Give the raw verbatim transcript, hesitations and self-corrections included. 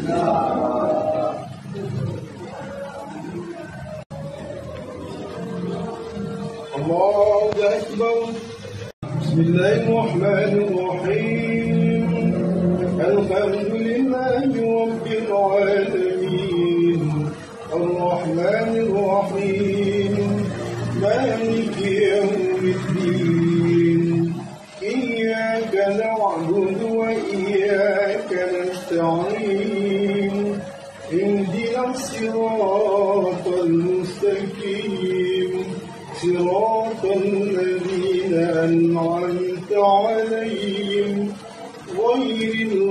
الله أكبر. بسم الله الرحمن الرحيم. الحمد لله رب العالمين الرحمن الرحيم مالك يوم الدين إياك نعبد وإياك نستعين اهدنا الصراط المستقيم صراط الذين أنعمت عليهم غير